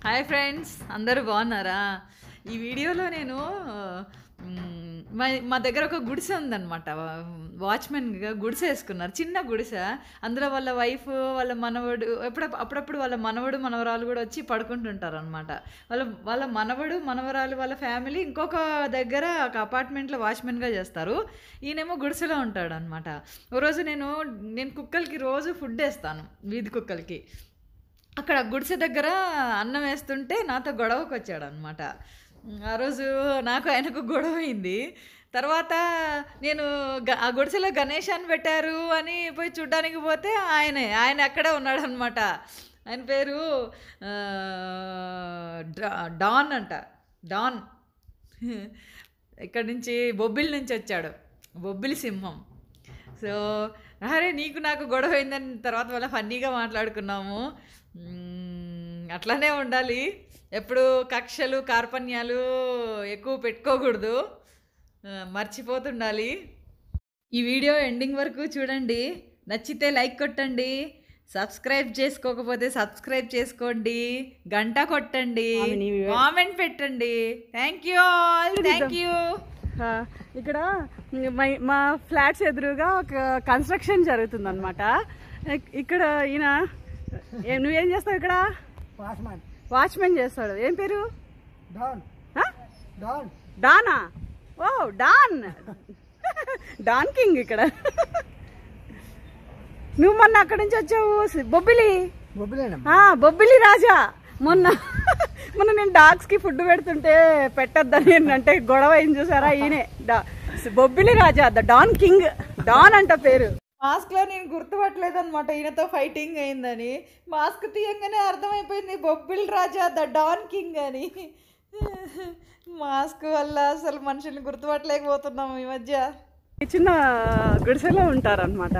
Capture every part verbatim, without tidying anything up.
Hi friends, అందరూ బాగున్నారా? ఈ వీడియోలో నేను మా మా దగ్గర ఒక గుడిసె ఉందన్నమాట. వాచ్మెన్గా గుడిసె వేసుకున్నారు, చిన్న గుడిసె. అందులో వాళ్ళ వైఫ్, వాళ్ళ మనవడు, ఎప్పుడు అప్పుడప్పుడు వాళ్ళ మనవడు మనవరాలు కూడా వచ్చి పడుకుంటుంటారు అనమాట. వాళ్ళ వాళ్ళ మనవడు మనవరాలు వాళ్ళ ఫ్యామిలీ ఇంకొక దగ్గర ఒక అపార్ట్మెంట్లో వాచ్మెన్గా చేస్తారు. ఈయనేమో గుడిసెలో ఉంటాడు అనమాట. ఓ రోజు నేను నేను కుక్కలకి రోజు ఫుడ్ వేస్తాను, వీధి కుక్కలకి. అక్కడ గుడిసె దగ్గర అన్నం వేస్తుంటే నాతో గొడవకు వచ్చాడు అనమాట. ఆ రోజు నాకు ఆయనకు గొడవ అయింది. తర్వాత నేను ఆ గుడిసెలో గణేశాన్ని పెట్టారు అని పోయి చూడ్డానికి పోతే ఆయనే ఆయన అక్కడే ఉన్నాడు అనమాట. ఆయన పేరు డాన్ అంట, డాన్. ఇక్కడి నుంచి బొబ్బిలి నుంచి వచ్చాడు, బొబ్బిలి సింహం. సో అరే నీకు నాకు గొడవ అయిందని తర్వాత వల్ల ఫన్నీగా మాట్లాడుకున్నాము. అట్లానే ఉండాలి, ఎప్పుడు కక్షలు కార్పణ్యాలు ఎక్కువ పెట్టుకోకూడదు, మర్చిపోతుండాలి. ఈ వీడియో ఎండింగ్ వరకు చూడండి, నచ్చితే లైక్ కొట్టండి, సబ్స్క్రైబ్ చేసుకోకపోతే సబ్స్క్రైబ్ చేసుకోండి, గంట కొట్టండి, కామెంట్ పెట్టండి. Thank you all, thank you. ఇక్కడ మా ఫ్లాట్స్ ఎదురుగా ఒక కన్స్ట్రక్షన్ జరుగుతుంది అనమాట. ఇక్కడ ఈయన నువ్వేం చేస్తావు? ఇక్కడ వాచ్మెన్ వాచ్మెన్ చేస్తాడు. ఏం పేరు? డాన్. డాన్ డానా? ఓ డాన్, డాన్ కింగ్. ఇక్కడ నువ్వు మొన్న అక్కడి నుంచి వచ్చావు, బొబ్బిలి బొబ్బిలి రాజా. మొన్న మొన్న నేను డాగ్స్ కి ఫుడ్ పెడుతుంటే పెట్టద్దని అంటే గొడవ ఏం చూసారా? ఈయనే Bobbili Raja, the Don king. Don అంట పేరు. మాస్క్లో నేను గుర్తుపట్టలేదు అనమాట, ఈయనతో ఫైటింగ్ అయిందని. మాస్క్ తీయంగానే అర్థమైపోయింది Bobbili Raja, the Don king అని. మాస్క్ వల్ల అసలు మనుషుల్ని గుర్తుపట్టలేకపోతున్నాము ఈ మధ్య. చిన్న గుడిసెలో ఉంటారనమాట.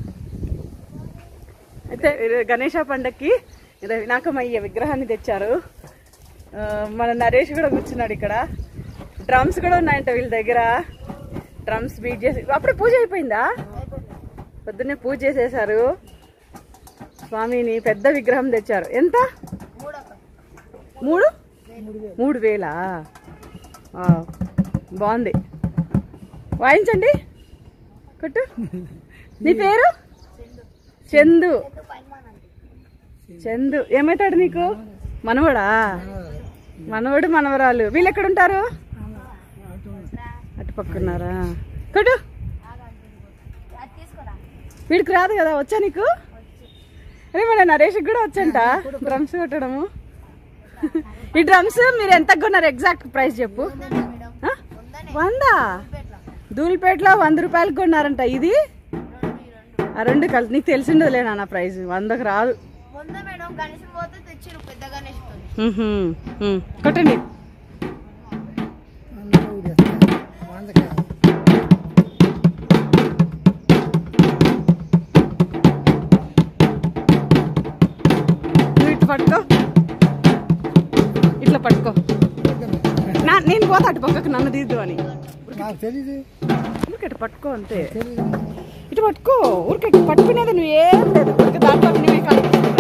అయితే గణేష పండక్కి వినాయకమయ్య విగ్రహాన్ని తెచ్చారు. మన నరేష్ కూడా కూర్చున్నాడు ఇక్కడ. డ్రమ్స్ కూడా ఉన్నాయంట వీళ్ళ దగ్గర. డ్రమ్స్ బీట్ చేసి అప్పుడే పూజ అయిపోయిందా? పొద్దున్నే పూజ చేసేసారు. స్వామిని పెద్ద విగ్రహం తెచ్చారు. ఎంత? మూడు మూడు వేలా? బాగుంది. వాయించండి, కొట్టు. నీ పేరు? చందు. చందు ఏమవుతాడు నీకు? మనవడా? మనవడు మనవరాలు. వీళ్ళు ఎక్కడ ఉంటారు? అటు పక్కన్నారా? కొట్టు. వీడికి రాదు కదా, వచ్చా నీకు? అరే మన నరేష్కి కూడా వచ్చంట డ్రమ్స్ కొట్టడము. ఈ డ్రమ్స్ మీరు ఎంత కొన్నారు? ఎగ్జాక్ట్ ప్రైస్ చెప్పు. వందా? ధూళిపేటలో వంద రూపాయలకు కొన్నారంట. ఇది ఆ రెండు కలిసి నీకు తెలిసిండదులే నా ప్రైస్. వందకు రాదు. కొట్టండి. పట్టుకో, ఇట్లా పట్టుకో. నా నేను పోతా అటు పక్కకు, నన్ను తీద్దు అని. ఊరికే పట్టుకో అంతే. ఇటు పట్టుకో, ఊరికే పట్టుకునేది నువ్వు ఏం లేదు. ఊరికే దాంట్లో నువ్వే కాదు.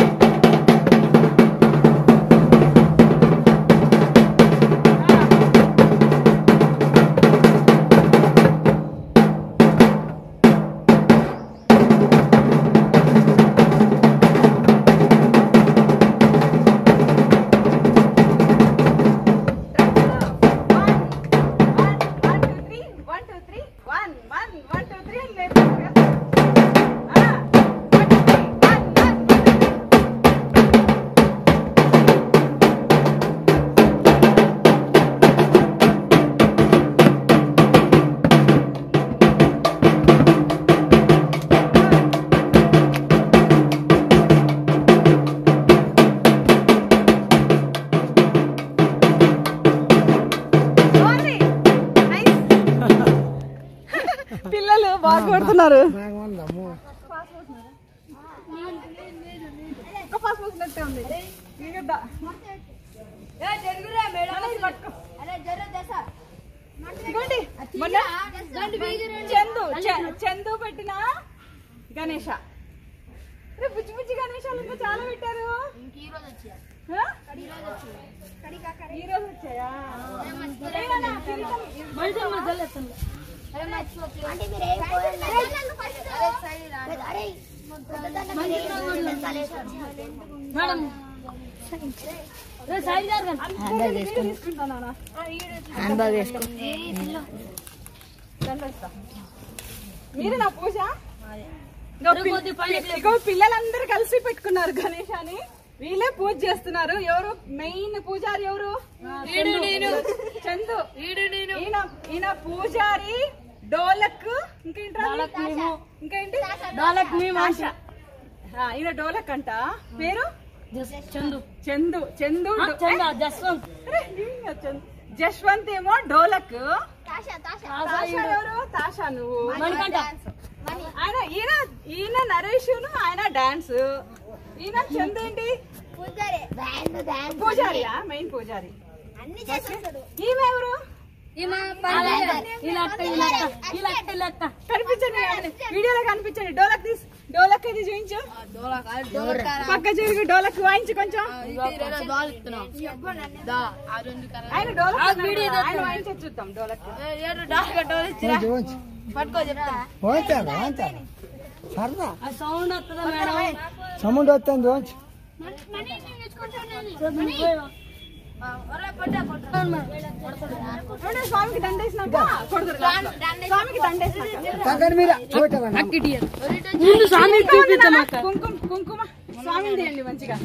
పిల్లలు బాగా కొడుతున్నారు. చందు చందు పెట్టిన గణేష. బుజ్జి బుజ్జి గణేశాలు చాలా పెట్టారు. ఈ రోజు వచ్చాయా? మీరు నా పూజ ఇగో పిల్లలందరూ కలిసి పెట్టుకున్నారు గణేష్ అని. వీళ్ళే పూజ చేస్తున్నారు. ఎవరు మెయిన్ పూజారి? ఎవరు? చందు. ఈయన ఈయన పూజారి, డోలక్, ఇంకేంటి ఇంకేంటి డోలక్ ఆశ. ఈయన డోలక్ అంట. పేరు చందు. చందు చందు జస్వంత్. జస్వంత్ ఏమో డోలక్. ఎవరు? తాషా. నువ్వు ఆయన ఈయన ఈయన నరేష్, ఆయన డాన్స్. ఈయన చందు ఏంటి? పూజారియా? మెయిన్ పూజారి. ఈమె ఎవరు? కనిపించండి, వీడియోలో కనిపించండి. డోలక్ తీసి డోలక్ అది చూపించు. పక్క చూసి డోలక్ వాయించు కొంచెం. ఆయన డోలక్ ఆయన వాయించే చూద్దాం. డోలక్ పట్టుకో చెప్తా. సౌండ్ సౌండ్ వస్తుంది. స్వామికి దండేసినాక స్వామికి దండేసినాక కుంకుమ కుంకుమ స్వామిని తీయండి మంచిగా.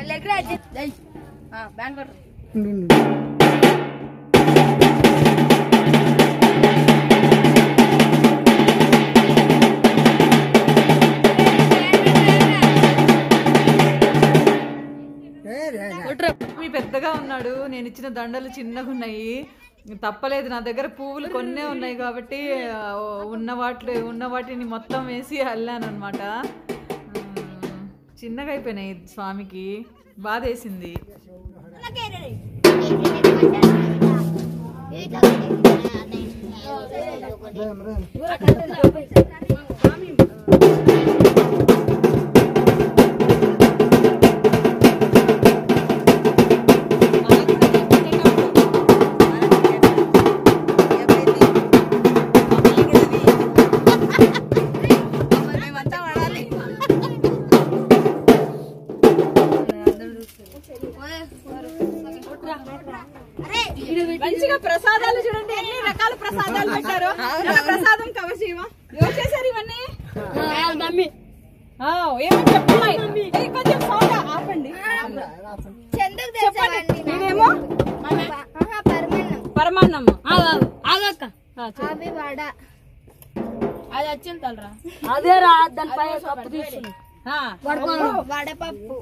మీ పెద్దగా ఉన్నాడు, నేను ఇచ్చిన దండలు చిన్నగా ఉన్నాయి. తప్పలేదు, నా దగ్గర పువ్వులు కొన్నే ఉన్నాయి కాబట్టి ఉన్న వాటి ఉన్న వాటిని మొత్తం వేసి అల్లాను అనమాట. చిన్నగా అయిపోయినాయి స్వామికి, బాధ వేసింది. మంచిగా ప్రసాదాలు చూడండి, ఎన్ని రకాల ప్రసాదాలు పెట్టారు. ప్రసాదం కవశీవ ఎవరు చేశారు ఇవన్నీ? ఏమని చెప్పండి, కొంచెం సౌండ్ ఆపండి. చెప్పండి. ఇదేమో పరమాన్నం. అది వచ్చింది తలరా, అదే రా. దానిపై కప్పు తీసుకుని వడపప్పు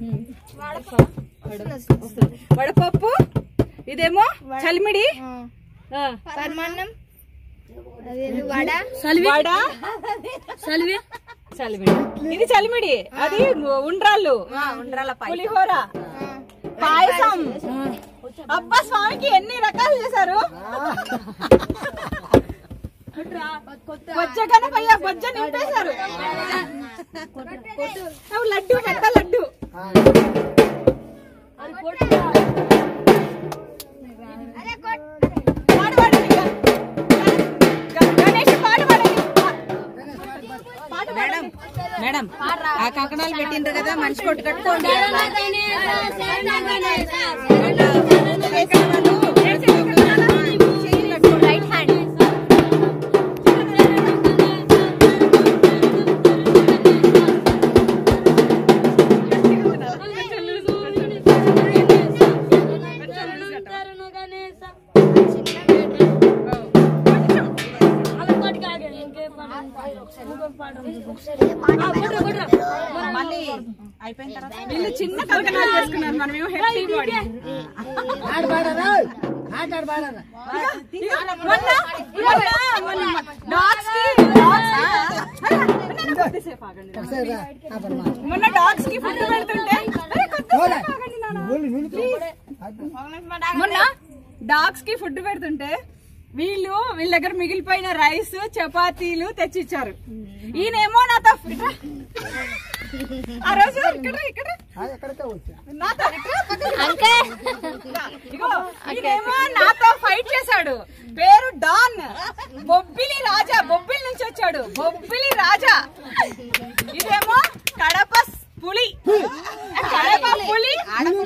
వడపప్పు. ఇదేమో చలిమిడి, పరమాన్నం, వడ వడ చలివి చలిమిడి. ఇది చలిమిడి, అది ఉండ్రాళ్ళు, పులిహోర, పాయసం. అబ్బా స్వామికి ఎన్ని రకాలు చేశారు. బొజ్జ కనపయ్య బొజ్జ నింపేశారు. లడ్డు పెద్ద లడ్డు. మేడం మేడం ఆ కంకణాలు పెట్టిండ్రు కదా, మనిషి కొట్టు కట్టుకోండి. రైట్ హ్యాండ్ మళ్ళీ అయిపోయిన తర్వాత వీళ్ళు చిన్న కంకణాలు చేసుకున్నారు, మనం ఏమో హెవీ బాడీ. మొన్న డాగ్స్ కి ఫుడ్ పెడుతుంటే మొన్న డాగ్స్ కి ఫుడ్ పెడుతుంటే వీళ్ళు వీళ్ళ దగ్గర మిగిలిపోయిన రైస్ చపాతీలు తెచ్చిచ్చారు. ఈయనేమో నాతో ఆ రోజు ఇక్కడ ఇక్కడ నాతో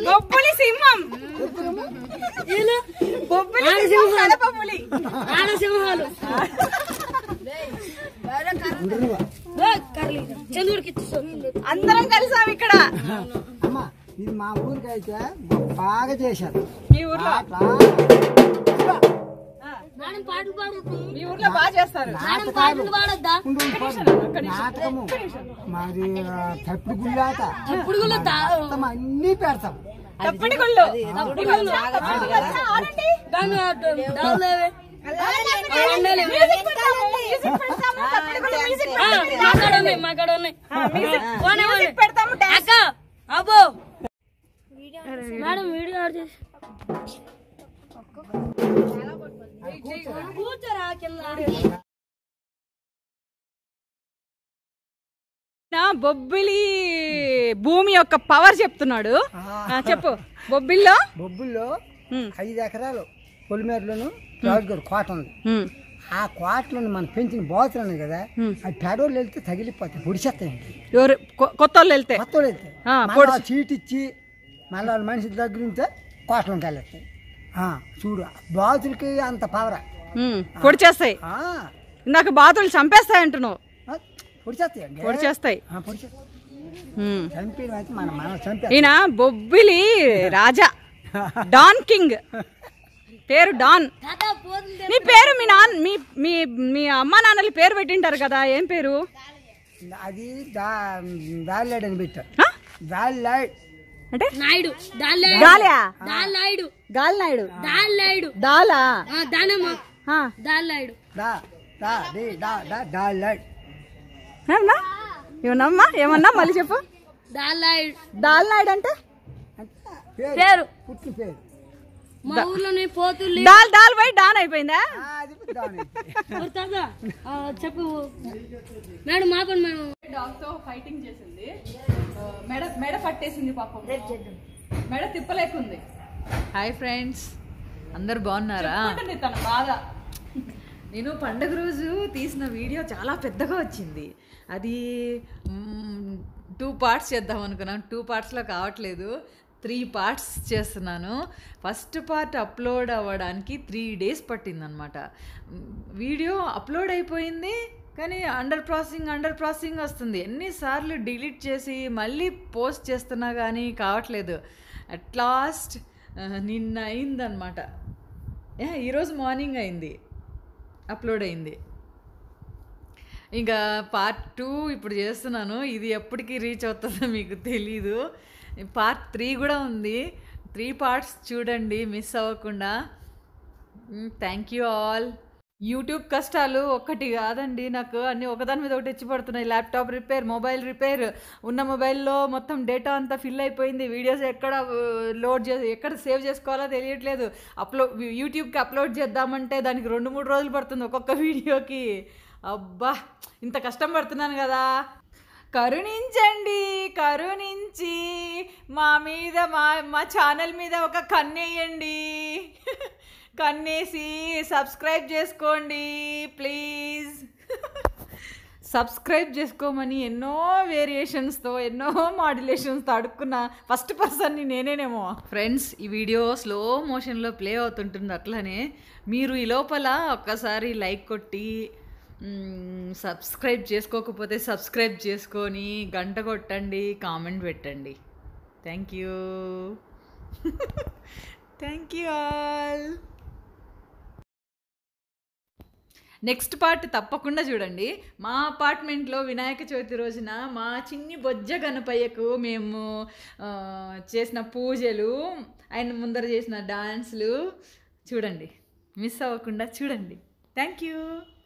బొబ్బులి సింహం బొబ్బులి సింహం కడప పులి సింహాలు అందరం కలిసాం ఇక్కడ. అమ్మా ఇది మా ఊరికి అయితే బాగా చేశారు. మీ ఊర్లో మీ ఊర్లో బాగా చేస్తారు. నాటకాలు నాటకము మరి తప్పుడు గుళ్ళాట మొత్తం అన్ని పెడతాం. తప్పటి గుళ్ళు పెడతాము. అబ్బో మేడం వీడియో నా బొబ్బిలి భూమి యొక్క పవర్ చెప్తున్నాడు. ఆ, చెప్పు. బొబ్బిల్లో బొబ్బుల్లో ఉమ్, ఐదు ఎకరాలు పొలిమేరలోను రాజుగారు కోట ఉంది. ఉమ్, ఆ కోటలను మనం పెంచిన బాతులు ఉన్నాయి కదా, ఉమ్. ఆ పెడోళ్ళు వెళ్తే తగిలిపోతాయి, పొడిచేస్తాయండి. ఎవరు కొ- కొత్త వాళ్ళు వెళ్తే కొత్త వాళ్ళు వెళ్తే ఆ, మళ్ళీ ఆ చీట్ ఇచ్చి మళ్ళీ వాళ్ళ మనిషి దగ్గర ఉంటే కోటలోకి వెళ్ళేస్తాయి. ఆ, చూడు బాతులకి అంత పవరా. ఉమ్, పొడి చేస్తాయి. ఇందాక బాతులు చంపేస్తాయి అంటున్నావు. పొడిచేస్తాయండి. పొడి చేస్తాయి. పొడిచేస్తాయి. ఉమ్. చంపేది అయితే మనం మనం చంపే ఈయన బొబ్బిలి రాజా డాన్ కింగ్, పేరు డాన్. నీ పేరు మీ నాన్న మీ మీ మీ అమ్మ నాన్నలు పేరు పెట్టింటారు కదా, ఏం పేరు? అది దా దాల్లాడ్ అని పెట్టారు. ఆ? దాల్లాడ్ అంటే నాయుడు గాలియా దాల్ నాయుడు గాలి నాయుడు దాల్ నాయుడు దాలా దానమ్మ ఆ. దాల్ నాయుడు దా దా దే దా దా దాల్లాడ్. ఏమన్నా ఏమన్నా ఏమన్నా మళ్ళీ చెప్పు. దాల్ నాయుడు దాల్ నాయుడు అంటే పేరు పుట్టిన పేరు. మా ఊర్లోనే పోతులు దాల్ దాల్ పోయి డాన్ అయిపోయిందా? ఆ, అది దాని చెప్పు మేడం మా పని మేడం డాగ్తో ఫైటింగ్ చేసింది. మెడ మెడ పట్టేసింది పాపం, మెడ తిప్పలేకుంది. హాయ్ ఫ్రెండ్స్, అందరు బాగున్నారా? తన బాధ. నేను పండగ రోజు తీసిన వీడియో చాలా పెద్దగా వచ్చింది. అది టూ పార్ట్స్ చేద్దాం అనుకున్నాను. టూ పార్ట్స్లో కావట్లేదు, త్రీ పార్ట్స్ చేస్తున్నాను. ఫస్ట్ పార్ట్ అప్లోడ్ అవ్వడానికి త్రీ డేస్ పట్టిందనమాట. వీడియో అప్లోడ్ అయిపోయింది కానీ అండర్ ప్రాసెసింగ్ అండర్ ప్రాసెసింగ్ వస్తుంది. ఎన్నిసార్లు డిలీట్ చేసి మళ్ళీ పోస్ట్ చేస్తున్నా కానీ కావట్లేదు. అట్ లాస్ట్ నిన్న అయిందనమాట. ఈరోజు మార్నింగ్ అయింది, అప్లోడ్ అయింది. ఇంకా పార్ట్ టూ ఇప్పుడు చేస్తున్నాను. ఇది ఎప్పటికీ రీచ్ అవుతుందో మీకు తెలీదు. పార్ట్ త్రీ కూడా ఉంది. త్రీ పార్ట్స్ చూడండి మిస్ అవ్వకుండా. Thank you all. యూట్యూబ్ కష్టాలు ఒక్కటి కాదండి, నాకు అన్నీ ఒకదాని మీద ఒకటి తెచ్చిపడుతున్నాయి. ల్యాప్టాప్ రిపేర్, మొబైల్ రిపేర్, ఉన్న మొబైల్లో మొత్తం డేటా అంతా ఫిల్ అయిపోయింది. వీడియోస్ ఎక్కడ లోడ్ చేసి ఎక్కడ సేవ్ చేసుకోవాలో తెలియట్లేదు. అప్లోడ్ యూట్యూబ్కి అప్లోడ్ చేద్దామంటే దానికి రెండు మూడు రోజులు పడుతుంది ఒక్కొక్క వీడియోకి. అబ్బా, ఇంత కష్టం పడుతున్నాను కదా. కరుణించండి, కరుణించి మా మీద మా మా ఛానల్ మీద ఒక కన్నేయండి. కన్నేసి సబ్స్క్రైబ్ చేసుకోండి ప్లీజ్. సబ్స్క్రైబ్ చేసుకోమని ఎన్నో వేరియేషన్స్తో ఎన్నో మాడ్యులేషన్స్తో అడుక్కున్న ఫస్ట్ పర్సన్ని నేనేనేమో. ఫ్రెండ్స్, ఈ వీడియో స్లో మోషన్లో ప్లే అవుతుంటుంది. అట్లనే మీరు ఈ లోపల ఒక్కసారి లైక్ కొట్టి సబ్స్క్రైబ్ చేసుకోకపోతే సబ్స్క్రైబ్ చేసుకొని గంట కొట్టండి, కామెంట్ పెట్టండి. Thank you thank you all. Next part తప్పకుండా చూడండి. మా అపార్ట్మెంట్లో వినాయక చవితి రోజున మా చిన్ని బొజ్జ గణపయ్యకు మేము చేసిన పూజలు, ఆయన ముందర చేసిన డాన్సులు చూడండి, మిస్ అవ్వకుండా చూడండి. Thank you.